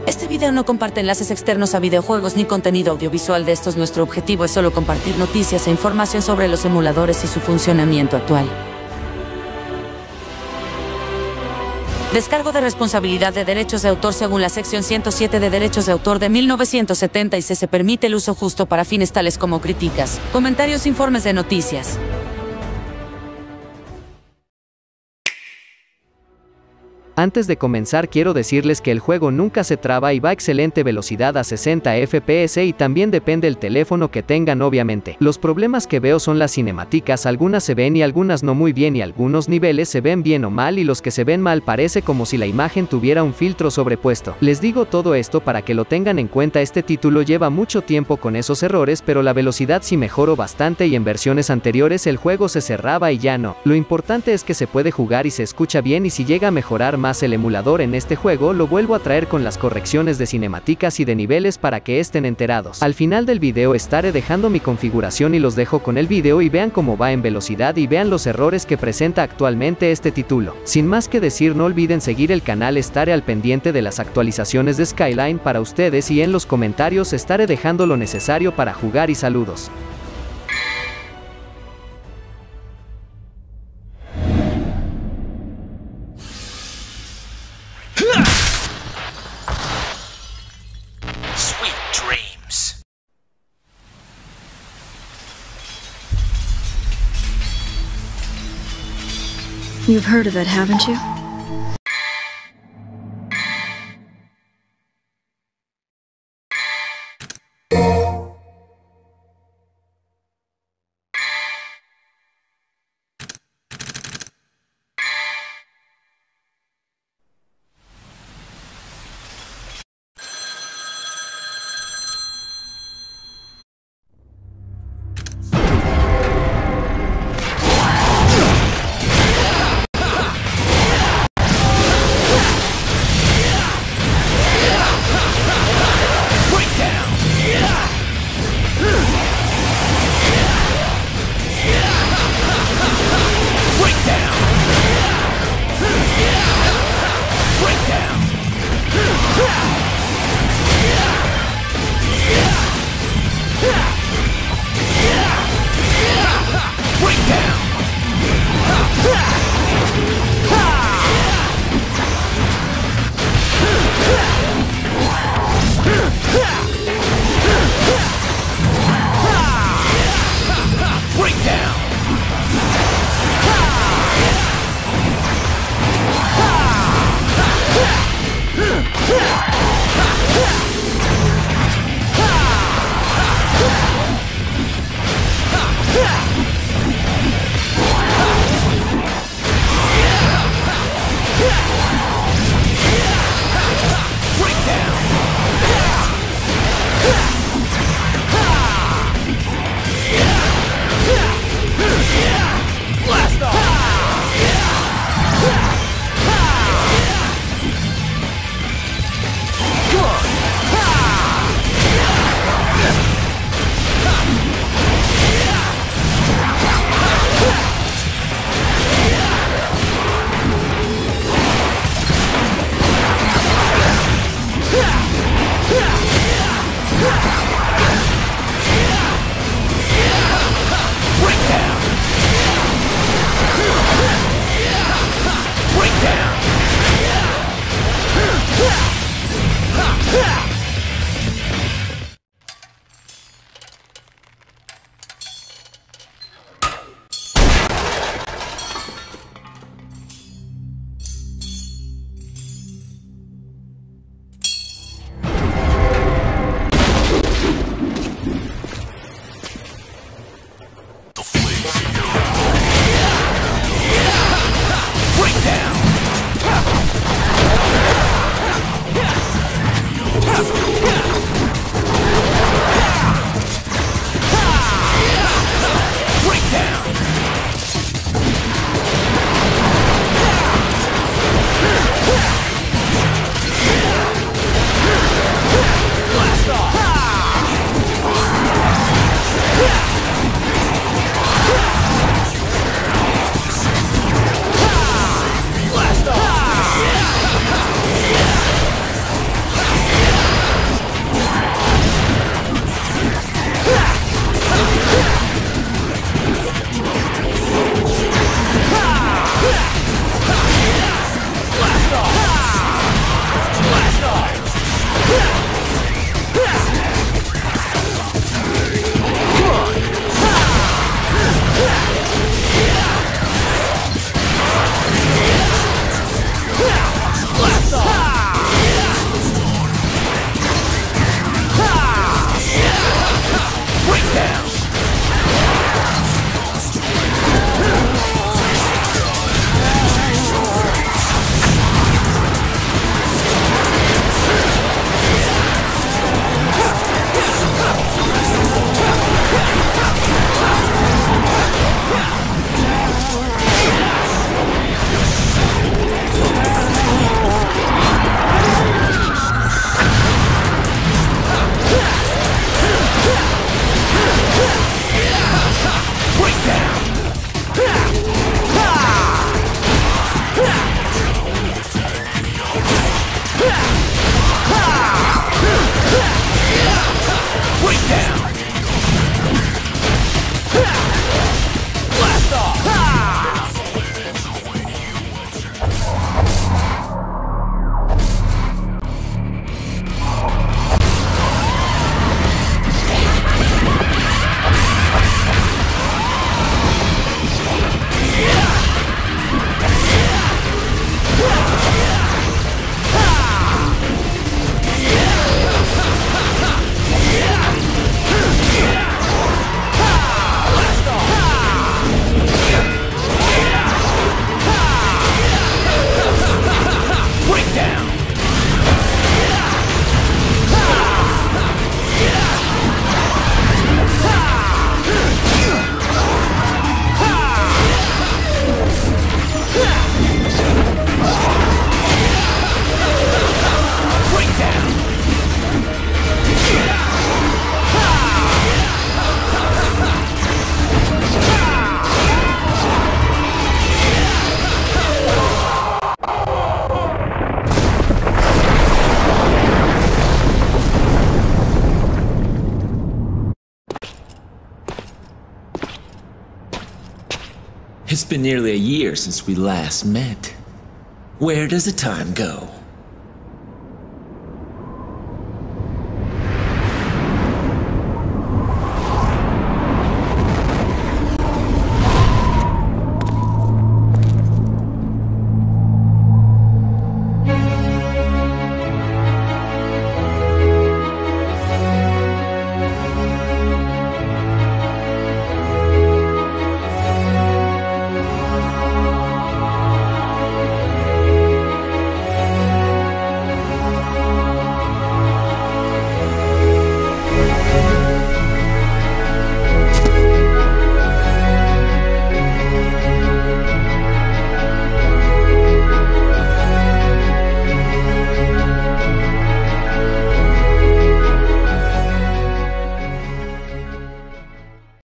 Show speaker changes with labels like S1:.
S1: Este video no comparte enlaces externos a videojuegos ni contenido audiovisual de estos. Nuestro objetivo es solo compartir noticias e información sobre los emuladores y su funcionamiento actual. Descargo de responsabilidad de derechos de autor. Según la sección 107 de derechos de autor de 1976, se permite el uso justo para fines tales como críticas, comentarios, informes de noticias.
S2: Antes de comenzar quiero decirles que el juego nunca se traba y va a excelente velocidad a 60 FPS y también depende el teléfono que tengan obviamente. Los problemas que veo son las cinemáticas, algunas se ven y algunas no muy bien y algunos niveles se ven bien o mal y los que se ven mal parece como si la imagen tuviera un filtro sobrepuesto. Les digo todo esto para que lo tengan en cuenta. Este título lleva mucho tiempo con esos errores, pero la velocidad sí mejoró bastante y en versiones anteriores el juego se cerraba y ya no. Lo importante es que se puede jugar y se escucha bien, y si llega a mejorar más el emulador en este juego lo vuelvo a traer con las correcciones de cinemáticas y de niveles para que estén enterados. Al final del video estaré dejando mi configuración y los dejo con el video y vean cómo va en velocidad y vean los errores que presenta actualmente este título. Sin más que decir, no olviden seguir el canal, estaré al pendiente de las actualizaciones de Skyline para ustedes y en los comentarios estaré dejando lo necesario para jugar y saludos.
S3: Sweet dreams.
S4: You've heard of it, haven't you?
S3: Breakdown! Blast off! It's been nearly a year since we last met. Where does the time go?